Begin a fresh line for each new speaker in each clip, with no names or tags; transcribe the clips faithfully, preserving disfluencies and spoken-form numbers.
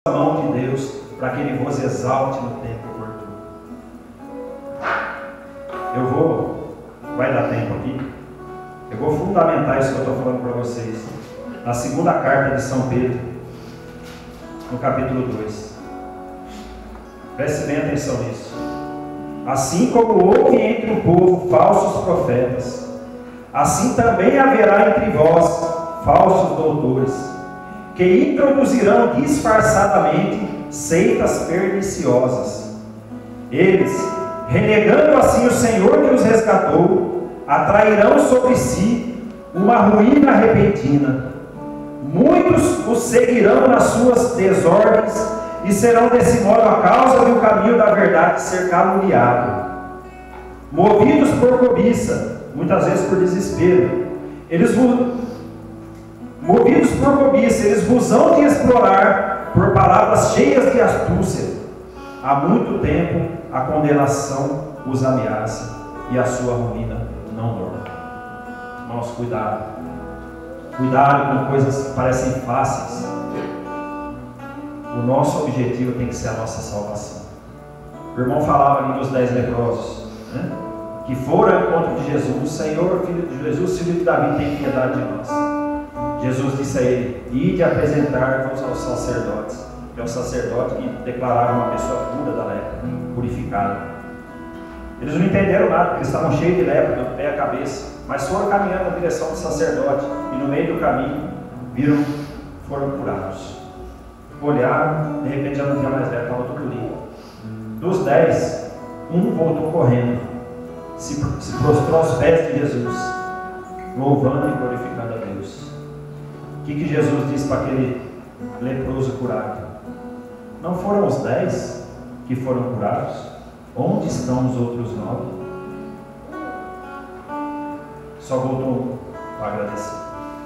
a mão de Deus para que Ele vos exalte no tempo oportuno. Eu vou, vai dar tempo aqui, eu vou fundamentar isso que eu estou falando para vocês na segunda carta de São Pedro, no capítulo dois. Preste bem atenção nisso. Assim como houve entre o povo falsos profetas, assim também haverá entre vós falsos doutores, que introduzirão disfarçadamente seitas perniciosas. Eles, renegando assim o Senhor que os resgatou, atrairão sobre si uma ruína repentina. Muitos os seguirão nas suas desordens e serão desse modo a causa do caminho da verdade ser caluniado. Movidos por cobiça, muitas vezes por desespero, eles vos, movidos por cobiça, eles vos hão de explorar por palavras cheias de astúcia. Há muito tempo a condenação os ameaça e a sua ruína não dorme. Irmãos, cuidado. Cuidado com coisas que parecem fáceis. O nosso objetivo tem que ser a nossa salvação. O irmão falava ali dos dez leprosos, né? Que foram ao encontro de Jesus. Senhor, filho de Jesus, filho de Davi, tem piedade de nós. Jesus disse a ele: ide apresentar-vos aos sacerdotes. É o sacerdote que declarava uma pessoa pura da lepra, purificada. Eles não entenderam nada, porque eles estavam cheios de lepra, do pé à cabeça, mas foram caminhando na direção do sacerdote, e no meio do caminho, viram, foram curados. Olharam, de repente já não tinha mais lepra, estava tudo limpo. Dos dez, um voltou correndo, se, se prostrou aos pés de Jesus, louvando e glorificando a Deus. O que, que Jesus disse para aquele leproso curado? Não foram os dez que foram curados? Onde estão os outros nove? Só voltou para agradecer.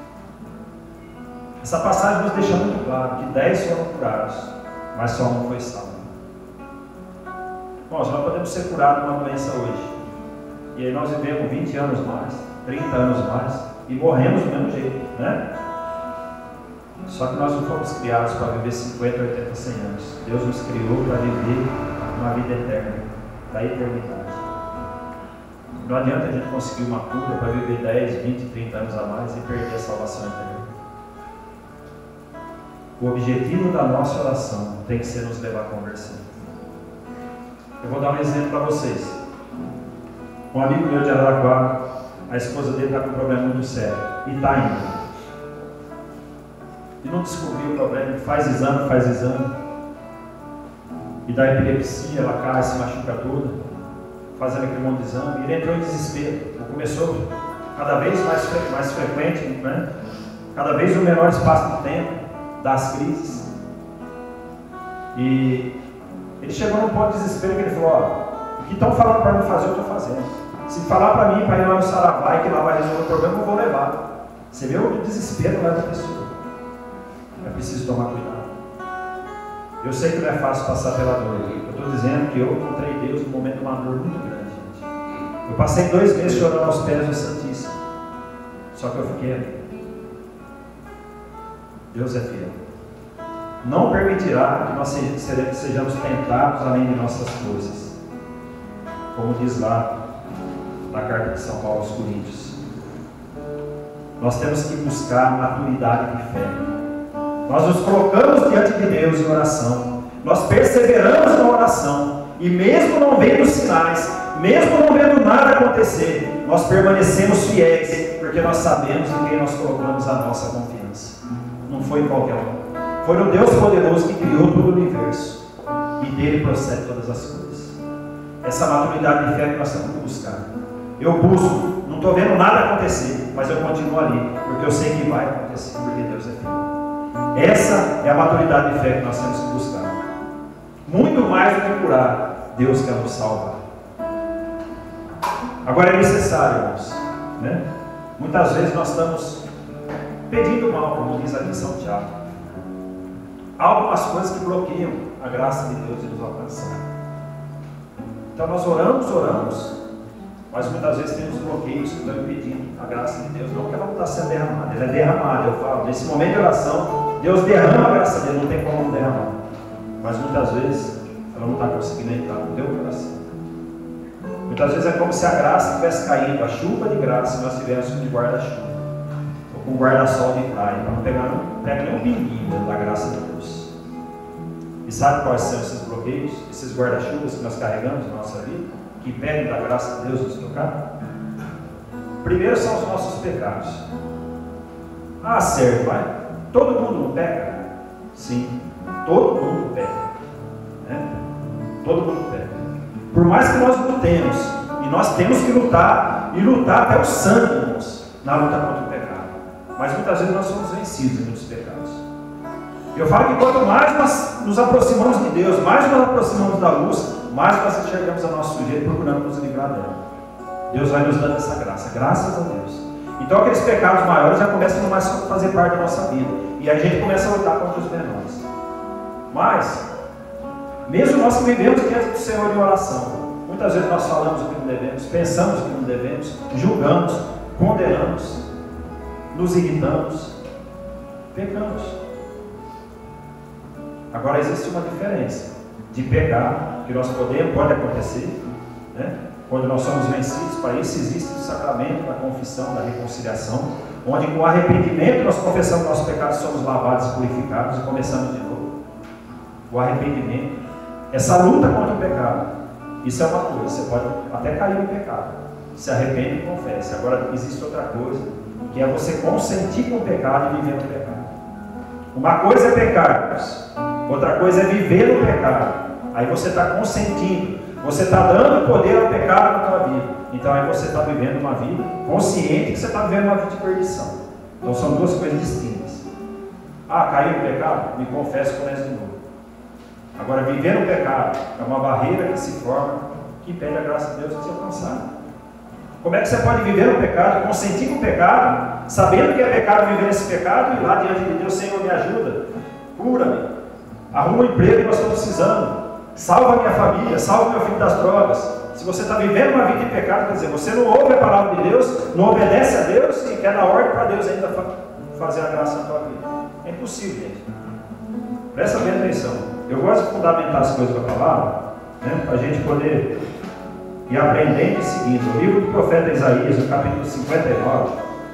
Essa passagem nos deixa muito claro que dez foram curados, mas só um foi salvo. Bom, nós podemos ser curados de uma doença hoje, e aí nós vivemos vinte anos mais, trinta anos mais, e morremos do mesmo jeito, né? Só que nós não fomos criados para viver cinquenta, oitenta, cem anos. Deus nos criou para viver uma vida eterna, da eternidade. Não adianta a gente conseguir uma cura para viver dez, vinte, trinta anos a mais e perder a salvação eterna. O objetivo da nossa oração tem que ser nos levar à conversão. Eu vou dar um exemplo para vocês. Um amigo meu de Araraquara, a esposa dele está com um problema muito sério e está indo. E não descobriu o problema, faz exame, faz exame, e dá epilepsia, ela cai, se machuca toda, fazendo aquele monte de exame, e ele entrou em desespero. Começou cada vez mais, fre mais frequente, né? Cada vez um menor espaço de tempo das crises. E ele chegou num ponto de desespero que ele falou: ó, o que estão falando para mim fazer, eu estou fazendo. Se falar para mim para ir lá no Saravai, que lá vai resolver o problema, eu vou levar. Você vê o desespero lá da pessoa. É preciso tomar cuidado. Eu sei que não é fácil passar pela dor. Eu estou dizendo que eu encontrei Deus num momento de uma dor muito grande, gente. Eu passei dois meses chorando aos pés do Santíssimo. Só que eu fiquei ali. Deus é fiel. Não permitirá que nós sejamos tentados além de nossas forças. Como diz lá na carta de São Paulo aos Coríntios. Nós temos que buscar maturidade de fé. Nós nos colocamos diante de Deus em oração. Nós perseveramos na oração. E mesmo não vendo sinais, mesmo não vendo nada acontecer, nós permanecemos fiéis, porque nós sabemos em quem nós colocamos a nossa confiança. Não foi em qualquer um. Foi no Deus poderoso que criou todo o universo. E dele procede todas as coisas. Essa maturidade de fé que nós temos que buscar. Eu busco, não estou vendo nada acontecer, mas eu continuo ali, porque eu sei que vai acontecer, porque Deus é fiel. Essa é a maturidade de fé que nós temos que buscar. Muito mais do que curar, Deus quer nos salvar. Agora é necessário, irmãos, né? Muitas vezes nós estamos pedindo mal, como diz aqui em São Tiago. Há algumas coisas que bloqueiam a graça de Deus de nos alcançar. Então nós oramos, oramos, mas muitas vezes temos bloqueios que estão impedindo a graça de Deus. Não que ela não está sendo derramada, ela é derramada. Eu falo, nesse momento de oração, Deus derrama a graça dele, não tem como não derramar. mas muitas vezes ela não está conseguindo entrar no teu coração. Muitas vezes é como se a graça tivesse caído, a chuva de graça, e nós tivéssemos de guarda-chuva, ou com guarda-sol de praia, para não pegar não pega nem um pinguinho da graça de Deus. E sabe quais são esses bloqueios, esses guarda-chuvas que nós carregamos na nossa vida, que impedem da graça de Deus nos tocar? Primeiro são os nossos pecados. Ah, certo, vai. Todo mundo não peca? Sim, todo mundo peca. Né? Todo mundo peca. Por mais que nós lutemos, e nós temos que lutar, e lutar até o sangue, irmãos, na luta contra o pecado. Mas muitas vezes nós somos vencidos em muitos pecados. Eu falo que quanto mais nós nos aproximamos de Deus, mais nos aproximamos da luz, mais nós enxergamos a nosso sujeito e procuramos nos livrar dela. Deus vai nos dando essa graça, graças a Deus. Então aqueles pecados maiores já começam a mais fazer parte da nossa vida. E a gente começa a lutar contra os menores. Mas, mesmo nós que vivemos diante do Senhor em oração, muitas vezes nós falamos o que não devemos, pensamos o que não devemos, julgamos, condenamos, nos irritamos, pecamos. Agora existe uma diferença de pecar, que nós podemos, pode acontecer, né? Quando nós somos vencidos. Para isso existe o sacramento da confissão, da reconciliação, onde com arrependimento nós confessamos nossos pecados, somos lavados e purificados e começamos de novo. O arrependimento, essa luta contra o pecado, isso é uma coisa, você pode até cair no pecado, se arrepende e confesse. Agora existe outra coisa, que é você consentir com o pecado e viver no pecado. Uma coisa é pecar, outra coisa é viver no pecado. Aí você está consentindo, você está dando poder ao pecado na tua vida. Então aí você está vivendo uma vida consciente que você está vivendo uma vida de perdição. Então são duas coisas distintas. Ah, caiu no pecado? Me confesso e começo de novo. Agora, viver no pecado é uma barreira que se forma, que impede a graça de Deus de te alcançar. Como é que você pode viver no pecado, consentir com o pecado, sabendo que é pecado viver nesse pecado, e ir lá diante de Deus: Senhor, me ajuda, cura-me, arruma um emprego que nós estamos precisando, salva a minha família, salva meu filho das drogas. Se você está vivendo uma vida de pecado, quer dizer, você não ouve a palavra de Deus, não obedece a Deus e quer dar ordem para Deus ainda fazer a graça na tua vida. É impossível, gente. Presta bem atenção. Eu gosto de fundamentar as coisas com a palavra, né, para a gente poder ir aprendendo e seguindo. O livro do profeta Isaías, no capítulo cinquenta e nove,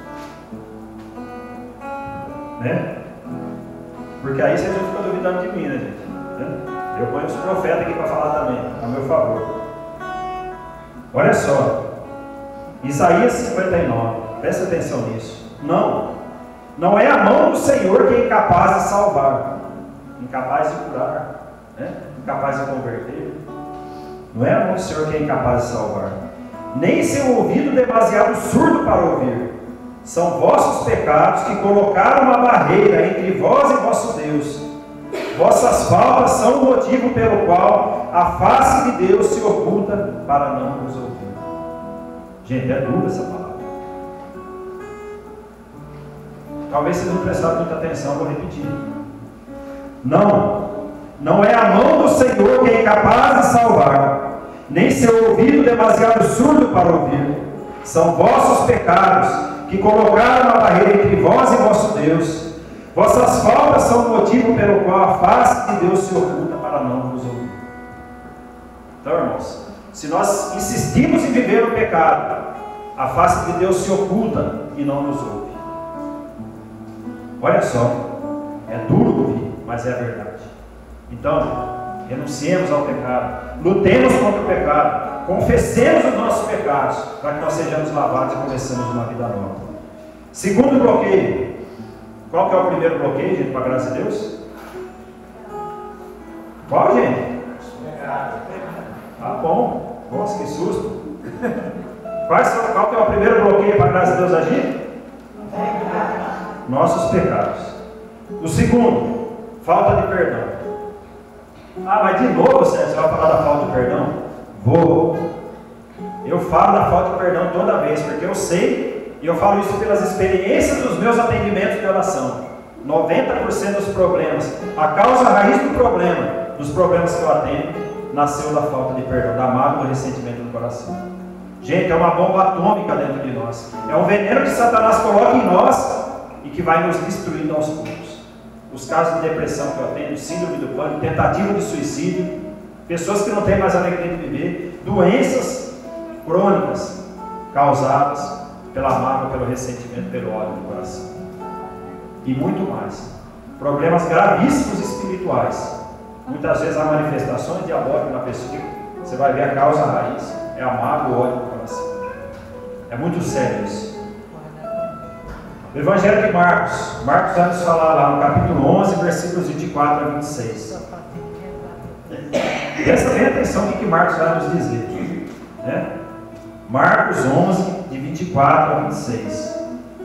né? Porque aí vocês não ficam duvidando de mim, né, gente? Né? Eu ponho os profetas aqui para falar também, a meu favor. Olha só, Isaías cinquenta e nove, presta atenção nisso. Não, não é a mão do Senhor que é incapaz de salvar, incapaz de curar, né? Incapaz de converter. Não é a mão do Senhor que é incapaz de salvar, nem seu ouvido demasiado surdo para ouvir. São vossos pecados que colocaram uma barreira entre vós e vosso Deus. Vossas faltas são o motivo pelo qual a face de Deus se oculta para não nos ouvir. Gente, é dura essa palavra. Talvez vocês não prestaram muita atenção, vou repetir. Não, não é a mão do Senhor que é incapaz de salvar, nem seu ouvido demasiado surdo para ouvir. São vossos pecados que colocaram uma barreira entre vós e vosso Deus. Vossas faltas são o motivo pelo qual a face de Deus se oculta para não nos ouvir. Então, irmãos, se nós insistimos em viver no pecado, a face de Deus se oculta e não nos ouve. Olha só, é duro ouvir, mas é a verdade. Então, renunciemos ao pecado, lutemos contra o pecado, confessemos os nossos pecados, para que nós sejamos lavados e comecemos uma vida nova. Segundo bloqueio. Qual que é o primeiro bloqueio, gente, para a graça de Deus? Qual, gente? Ah, bom. Nossa, que susto. Quais são, qual que é o primeiro bloqueio para a graça de Deus agir? Nossos pecados. O segundo, falta de perdão. Ah, mas de novo, Sérgio, você vai falar da falta de perdão? Vou. Eu falo da falta de perdão toda vez, porque eu sei. E eu falo isso pelas experiências dos meus atendimentos de oração. noventa por cento dos problemas, a causa a raiz do problema, dos problemas que eu atendo, nasceu da falta de perdão, da mágoa, do ressentimento no coração. Gente, é uma bomba atômica dentro de nós. É um veneno que Satanás coloca em nós e que vai nos destruindo aos poucos. os casos de depressão que eu atendo, síndrome do pânico, tentativa de suicídio, pessoas que não têm mais alegria de viver, doenças crônicas causadas pela mágoa, pelo ressentimento, pelo ódio do coração. E muito mais. Problemas gravíssimos espirituais. Muitas vezes há manifestações diabólicas na pessoa. Você vai ver a causa a raiz. É a mágoa, o ódio do coração. É muito sério isso. O Evangelho de Marcos. Marcos vai nos falar lá no capítulo onze, versículos vinte e quatro a vinte e seis. Presta bem atenção no que Marcos vai nos dizer. Né? Marcos onze, de vinte e quatro a vinte e seis.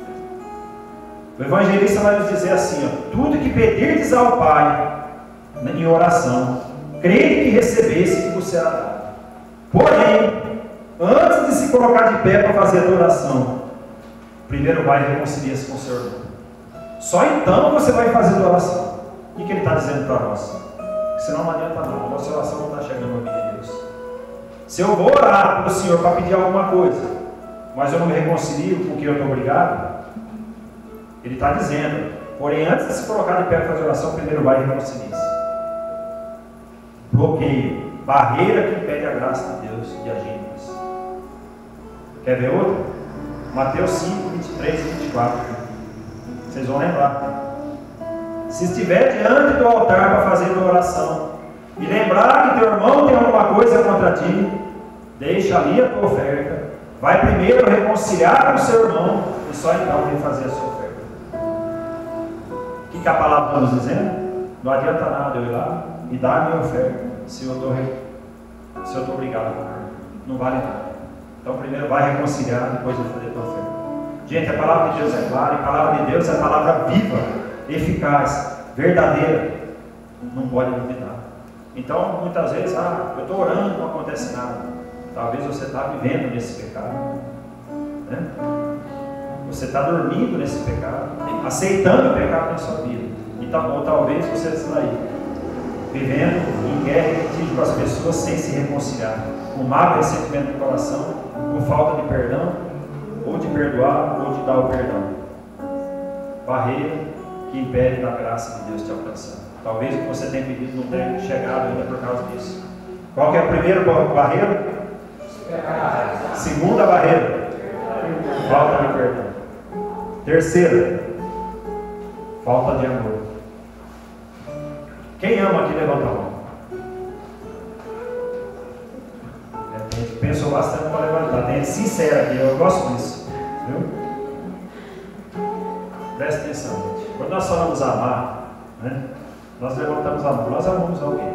O evangelista vai nos dizer assim: ó, tudo que pedirdes ao Pai em oração, crede que recebesse, que vos será dado. Porém, antes de se colocar de pé para fazer a oração, primeiro vai e reconcilia-se com o seu irmão. Só então você vai fazer a oração. O que ele está dizendo para nós? Senão não adianta nada, a nossa oração não está chegando ao vida de Deus. Se eu vou orar para o Senhor para pedir alguma coisa, mas eu não me reconcilio com o que eu estou obrigado, Ele está dizendo, porém antes de se colocar de pé para fazer oração, primeiro vai e reconcilia-se. Bloqueio, barreira que impede a graça de Deus de agir em nós. Quer ver outra? Mateus cinco, vinte e três e vinte e quatro. Vocês vão lembrar. Se estiver diante do altar para fazer uma oração e lembrar que teu irmão tem alguma coisa contra ti, deixa ali a tua oferta, vai primeiro reconciliar com o seu irmão e só então vem fazer a sua oferta. O que, que a palavra está nos dizendo? Não adianta nada eu ir lá e dar a minha oferta se eu estou se eu estou obrigado a comer. Não vale nada. Então primeiro vai reconciliar, depois vai fazer a tua oferta. Gente, a palavra de Deus é clara, e a palavra de Deus é a palavra viva, eficaz, verdadeira. Não pode duvidar. Então muitas vezes, ah, eu estou orando e não acontece nada. Talvez você está vivendo nesse pecado, né? Você está dormindo nesse pecado, aceitando o pecado na sua vida, e tal, ou talvez você está aí vivendo em guerra e litígio com as pessoas sem se reconciliar, com mágoa e ressentimento no coração, com falta de perdão, ou de perdoar, ou de dar o perdão. Barreira que impede da graça de Deus te alcançar. Talvez o que você tenha pedido não tenha chegado ainda por causa disso. Qual que é a primeira barreira? Segunda barreira, falta de perdão. Terceira, falta de amor. Quem ama aqui, levanta a mão. É, tem gente que pensou bastante para levantar. Tem gente sincera aqui, eu gosto disso. Viu? Presta atenção, gente. Quando nós falamos amar, né, nós levantamos a mão, nós amamos alguém.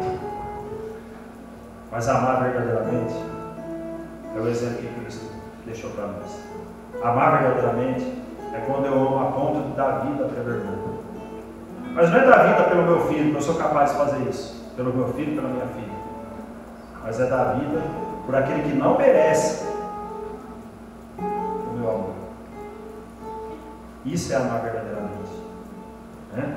Mas amar verdadeiramente é o exemplo que Cristo deixou para nós. Amar verdadeiramente é quando eu amo a ponto de dar vida pelo irmão. Mas não é dar vida pelo meu filho, que eu sou capaz de fazer isso. Pelo meu filho e pela minha filha. Mas é dar vida por aquele que não merece o meu amor. Isso é amar verdadeiramente. Né?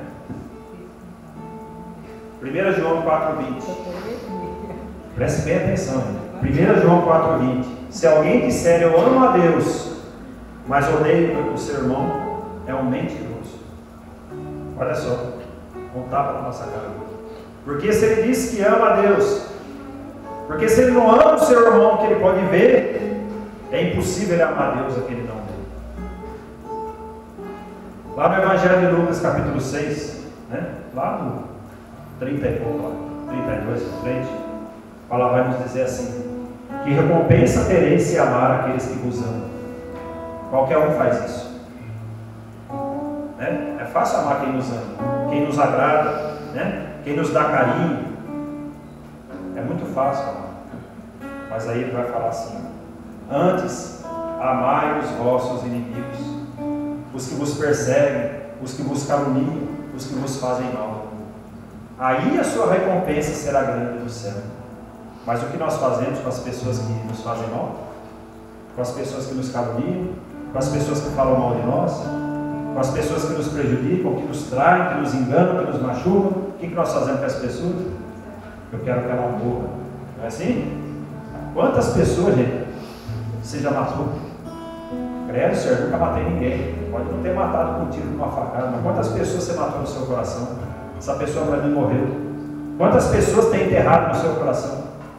primeiro João quatro, vinte. Preste bem atenção. primeiro João quatro, vinte. Se alguém disser eu amo a Deus, mas odeio o seu irmão, é um mentiroso. Olha só, um tapa na nossa cara. Porque se ele diz que ama a Deus, porque se ele não ama o seu irmão que ele pode ver, é impossível ele amar a Deus a que ele não vê. Lá no Evangelho de Lucas, capítulo seis, né? Lá no trinta e pouco, lá, trinta e dois para frente, a palavra vai nos dizer assim: que recompensa tereis se amar aqueles que vos amam? Qualquer um faz isso. Né? É fácil amar quem nos ama, quem nos agrada, né? Quem nos dá carinho. É muito fácil amar. Mas aí ele vai falar assim: antes, amai os vossos inimigos, os que vos perseguem, os que vos caluniam, os que vos fazem mal. Aí a sua recompensa será grande no céu. Mas o que nós fazemos com as pessoas que nos fazem mal? Com as pessoas que nos caluniam? Com as pessoas que falam mal de nós? Com as pessoas que nos prejudicam, que nos traem, que nos enganam, que nos machucam? O que nós fazemos com as pessoas? Eu quero que ela morra. Não é assim? Quantas pessoas, gente, você já matou? Credo, Senhor, nunca matei ninguém. Pode não ter matado com um tiro, com uma facada, mas quantas pessoas você matou no seu coração? Essa pessoa para mim morreu. Quantas pessoas tem enterrado no seu coração?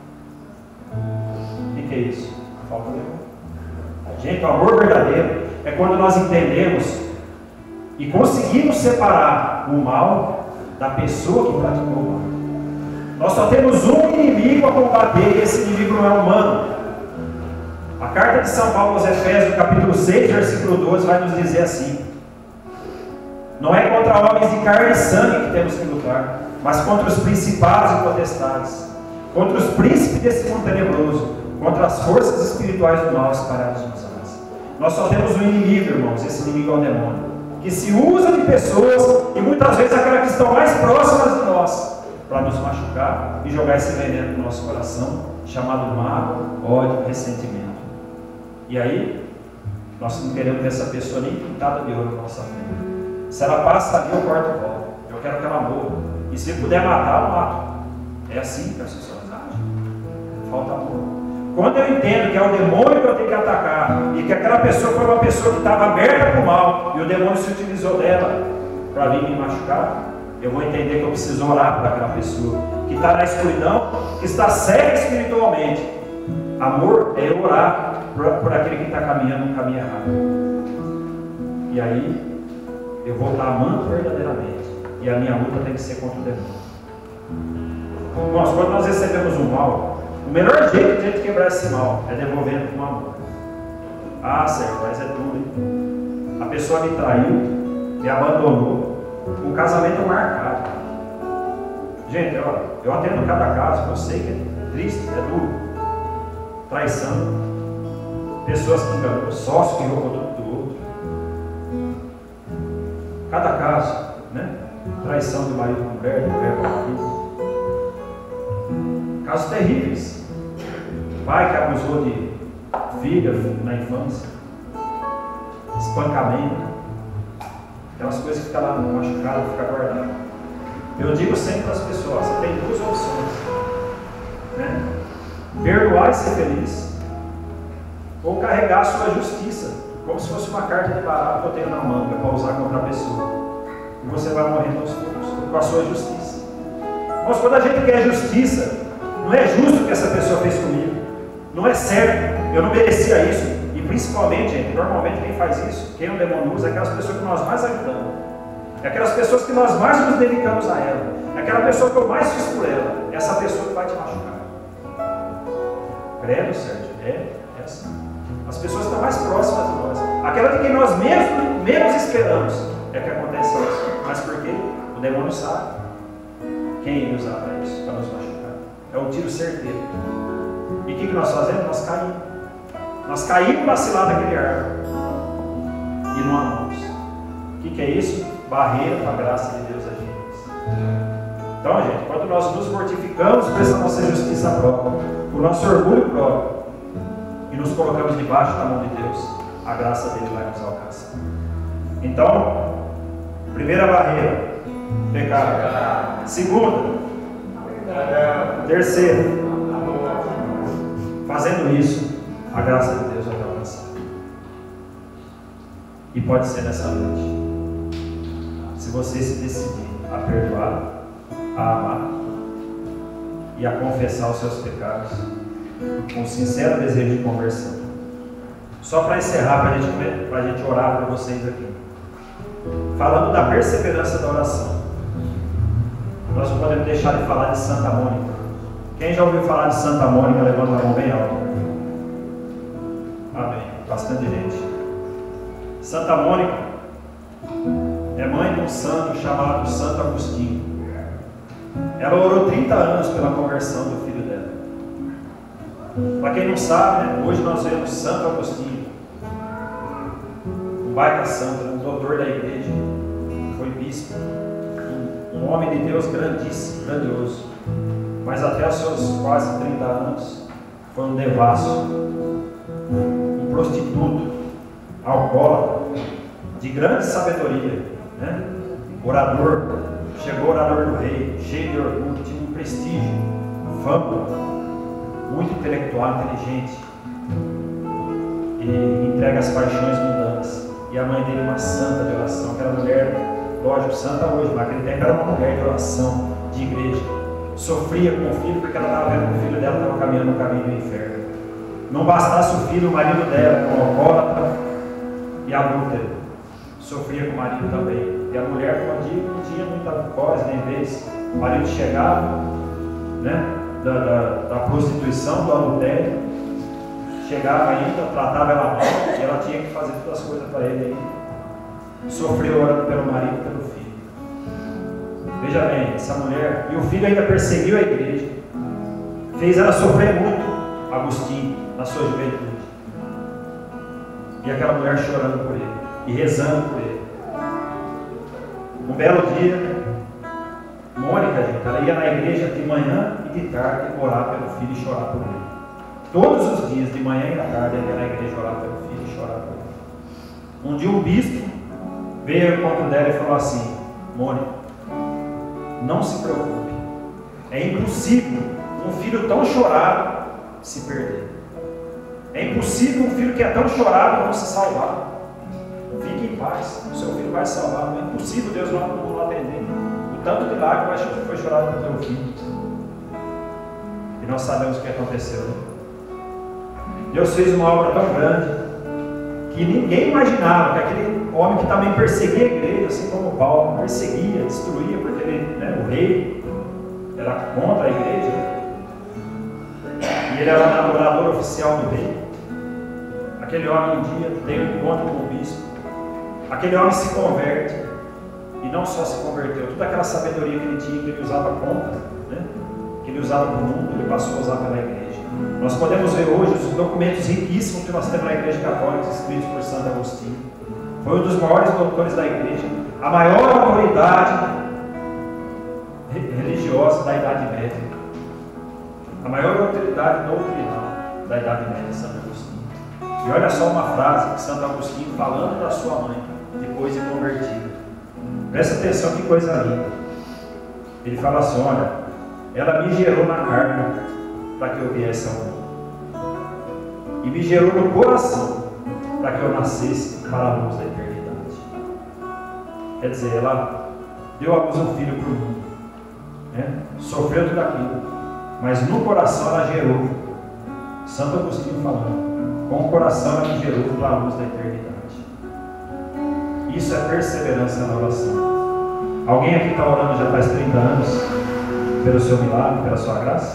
O que, que é isso? Falta de amor. Gente, o amor verdadeiro é quando nós entendemos e conseguimos separar o mal da pessoa que praticou o mal. Nós só temos um inimigo a combater, e esse inimigo não é humano. A carta de São Paulo aos Efésios, capítulo seis, versículo doze, vai nos dizer assim: não é contra homens de carne e sangue que temos que lutar, mas contra os principados e potestades, contra os príncipes desse mundo tenebroso, contra as forças espirituais do mal espalhadas nos ares. Nós só temos um inimigo, irmãos, esse inimigo é o demônio, que se usa de pessoas, e muitas vezes aquelas que estão mais próximas de nós, para nos machucar e jogar esse veneno no nosso coração, chamado mágoa, ódio, ressentimento. E aí, nós não queremos ver essa pessoa nem pintada de ouro na nossa frente. Se ela passa ali, eu corto o volta. Eu quero que ela morra. E se puder matar, eu mato. É assim que as pessoas agem. Falta amor. Quando eu entendo que é o demônio que eu tenho que atacar, e que aquela pessoa foi uma pessoa que estava aberta para o mal, e o demônio se utilizou dela para vir me machucar, eu vou entender que eu preciso orar por aquela pessoa que está na escuridão, que está cega espiritualmente. Amor é eu orar por, por aquele que está caminhando no caminho errado. E aí eu vou estar amando verdadeiramente. E a minha luta tem que ser contra o demônio. Irmãos, quando nós recebemos um mal, o melhor jeito de a gente quebrar esse mal é devolvendo com amor. Ah, Sérgio, mas é duro, hein? A pessoa me traiu, me abandonou, um casamento marcado. Gente, eu, eu atendo cada caso, eu sei que é triste, é duro. Traição, pessoas que enganam, sócio que roubou tudo do outro. Cada caso, né? Traição do marido com mulher, do mulher com marido. Casos terríveis. Pai que abusou de filha na infância. Espancamento. Aquelas coisas que ficam lá machucadas, ficam guardadas. Eu digo sempre para as pessoas, você tem duas opções, né? Perdoar e ser feliz, ou carregar a sua justiça, como se fosse uma carta de baralho que eu tenho na manga para usar contra a pessoa, e você vai morrendo aos poucos com a sua justiça. Mas quando a gente quer justiça, não é justo o que essa pessoa fez comigo, não é certo, eu não merecia isso. E principalmente, gente, normalmente quem faz isso, quem o demônio usa, é aquelas pessoas que nós mais ajudamos, é aquelas pessoas que nós mais nos dedicamos a ela, é aquela pessoa que eu mais fiz por ela, é essa pessoa que vai te machucar. Credo, Sérgio, é, é assim. As pessoas estão mais próximas de nós, aquela de quem nós mesmo, menos esperamos, é que acontece isso. Mas por quê? O demônio sabe quem ele usar para isso, para nos machucar. É um tiro certeiro. E o que, que nós fazemos? Nós caímos. Nós caímos para cilada daquele árvore e não amamos. O que, que é isso? Barreira para a graça de Deus agir. Então, gente, quando nós nos mortificamos por essa nossa justiça própria, por nosso orgulho próprio, e nos colocamos debaixo da mão de Deus, a graça dele vai nos alcançar. Então, primeira barreira, pecado. Segunda, terceira, fazendo isso, a graça de Deus vai te alcançar. E pode ser nessa noite, se você se decidir a perdoar, a amar e a confessar os seus pecados com sincero desejo de conversão. Só para encerrar, para a gente, para a gente orar para vocês aqui, falando da perseverança da oração, nós não podemos deixar de falar de Santa Mônica. Quem já ouviu falar de Santa Mônica, levanta a mão bem alta. Amém, bastante gente. Santa Mônica é mãe de um santo chamado Santo Agostinho. Ela orou trinta anos pela conversão do filho dela. Para quem não sabe, né, hoje nós vemos Santo Agostinho, um baita santo, um doutor da igreja, foi bispo, um homem de Deus grandíssimo, grandioso, mas até os seus quase trinta anos foi um devasso, um prostituto, alcoólatra, de grande sabedoria, né? Orador, chegou orador do rei, cheio de orgulho, tinha um prestígio, fama, muito intelectual, inteligente. e entregue as paixões mundanas. E a mãe dele, uma santa de oração, aquela mulher, lógico, santa hoje, mas naquele tempo era uma mulher de oração, de igreja. Sofria com o filho porque ela estava vendo que o filho dela estava caminhando no caminho do inferno. Não bastasse o filho, o marido dela, com alcoólatra e adúltero, sofria com o marido também. E a mulher, como eu digo, não tinha muita voz nem vez. O marido chegava, né, da, da, da prostituição, do adultério, chegava ainda, tratava ela mal, e ela tinha que fazer todas as coisas para ele ainda. Sofreu orando pelo marido e pelo filho. Veja bem, essa mulher, e o filho ainda perseguiu a igreja, fez ela sofrer muito, Agostinho, na sua juventude. E aquela mulher chorando por ele, e rezando por ele. Um belo dia, Mônica, gente, ela ia na igreja de manhã e de tarde orar pelo filho e chorar por ele. Todos os dias, de manhã e à tarde, ela ia na igreja orar pelo filho e chorar por ele. Um dia um bispo veio ao encontro dela e falou assim: Mônica, não se preocupe, é impossível um filho tão chorado se perder. É impossível um filho que é tão chorado não se salvar. Fique em paz, o seu filho vai se salvar. É impossível Deus não, não atender. O tanto de lágrimas que foi chorado pelo teu filho. E nós sabemos o que aconteceu, né? Deus fez uma obra tão grande que ninguém imaginava que aquele homem que também perseguia a igreja, assim como Paulo, perseguia, destruía, porque ele, né, o rei era contra a igreja, e ele era o namorador oficial do rei. Aquele homem um dia tem um encontro com o bispo, aquele homem se converte, e não só se converteu, toda aquela sabedoria que ele tinha, que ele usava contra, né, que ele usava para o mundo, ele passou a usar pela igreja. Nós podemos ver hoje os documentos riquíssimos que nós temos na Igreja Católica, escritos por Santo Agostinho. Foi um dos maiores doutores da igreja, a maior autoridade religiosa da Idade Média, a maior autoridade doutrinal da Idade Média, Santo Agostinho. E olha só uma frase que Santo Agostinho, falando da sua mãe, depois de convertida. Presta atenção, que coisa linda. Ele fala assim: olha, ela me gerou na carne para que eu viesse ao mundo, e me gerou no coração para que eu nascesse para a luz da eternidade. Quer dizer, ela deu a luz um filho para o mundo, né? Sofreu tudo aquilo, mas no coração ela gerou. Santo Agostinho falando, com o coração ela me gerou para a luz da eternidade. Isso é perseverança na oração. Alguém aqui está orando já faz trinta anos pelo seu milagre, pela sua graça?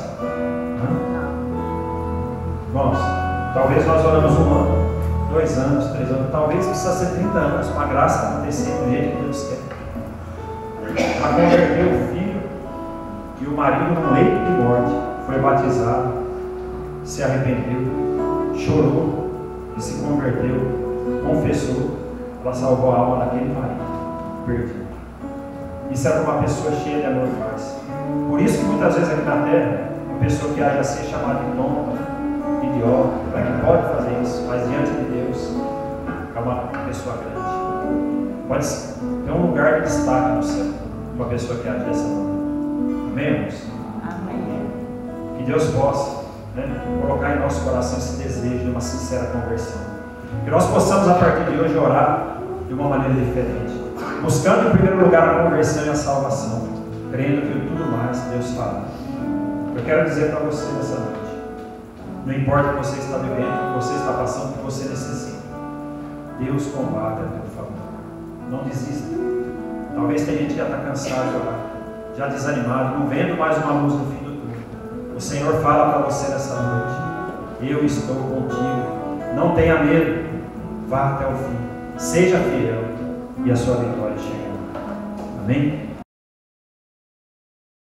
Irmãos, talvez nós oramos um ano, dois anos, três anos, talvez precisa ser trinta anos, para a graça acontecer do jeito que Deus quer. Para converter o filho e o marido no leito de morte, foi batizado, se arrependeu, chorou e se converteu, confessou, ela salvou a alma daquele marido perdido. Isso era uma pessoa cheia de amor faz. Por isso que muitas vezes aqui na terra, uma pessoa que age assim é chamada de tonta, idiota, para que pode fazer isso, mas diante de Deus é uma pessoa grande. Pode ter um lugar de destaque no céu, uma pessoa que age dessa maneira. Amém, irmãos? Amém. Que Deus possa, né, colocar em nosso coração esse desejo de uma sincera conversão. Que nós possamos a partir de hoje orar de uma maneira diferente, buscando em primeiro lugar a conversão e a salvação, crendo que tudo mais Deus fará. Eu quero dizer para você nessa noite, não importa o que você está vivendo, o que você está passando, o que você necessita, Deus combate a teu favor. Não desista. Talvez tenha gente que já está cansado de orar, já desanimado, não vendo mais uma luz no fim do túnel. O Senhor fala para você nessa noite: eu estou contigo. Não tenha medo, vá até o fim, seja fiel e a sua vitória chegará. Amém?